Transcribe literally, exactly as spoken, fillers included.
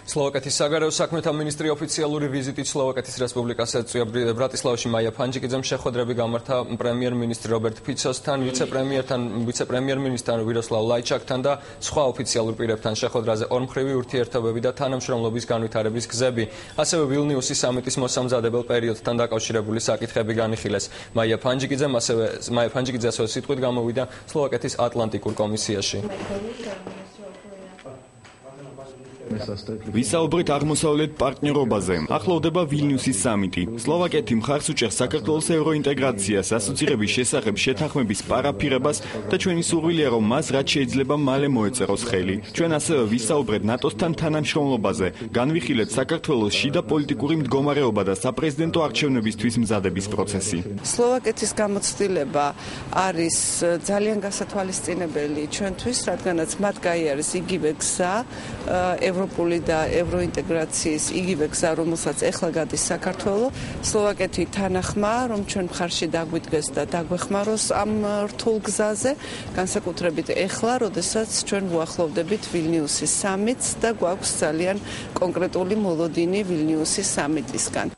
სლოვაკეთის საგარეო საქმეთა მინისტრი ოფიციალური ვიზიტით სლოვაკეთის რესპუბლიკას ეწვია ბრატისლავაში მაია ფანჯიკიძემ შეხვედრები გამართა პრემიერ-მინისტრი რობერტ ფიცოსთან, ვიცე-პრემიერთან, ვიცე-პრემიერ-მინისტრთან ვიროსლავ ლაიჩაკთან და სხვა ოფიციალურ პირებთან. შეხვედრაზე ორმხრივი ურთიერთობები და თანამშრომლობის განვითარების გზები, ასევე ვილნიუსის სამიტის მოსამზადებელ პერიოდთან დაკავშირებული საკითხები განიხილეს. მაია ფანჯიკიძემ ასევე მაია ფანჯიკიძე ასევე სიტყვით გამოვიდა სლოვაკეთის ატლანტიკურ კომისიაში. ვისაუბრეთ აღმოსავლეთ პარტნიორობაზე. ახლოვდება ვილნიუსის სამიტი. სლოვაკეთი მხარს უჭერს საქართველოს ევროინტეგრაციას, ასოცირების შესახებ შეთანხმების პარაფირებას და ჩვენი სურვილია, რომ მას რაც შეიძლება მალე მოეწეროს ხელი. ჩვენ ასევე ვისაუბრეთ ნატოსთან თანამშრომლობაზე, განვიხილეთ საქართველოს შიდა პოლიტიკური მდგომარეობა და საპრეზიდენტო არჩევნებისთვის მზადების პროცესი. სლოვაკეთის გამოცდილება არის ძალიან გასათვალისწინებელი ჩვენთვის, რადგანაც მათ გაიარეს იგივე გზა, ევროპული და ევროინტეგრაციის იგივე გზა, რომელსაც ეხლა გადის საქართველო. სლოვაკეთი თანახმა, რომ ჩვენ მხარში დაგვიდგეს და დაგვეხმაროს ამ რთულ გზაზე, განსაკუთრებით ეხლა, როდესაც ჩვენ ვუახლოვდებით ვილნიუსის სამიტს და გვაქვს ძალიან კონკრეტული მოლოდინი ვილნიუსის სამიტისგან.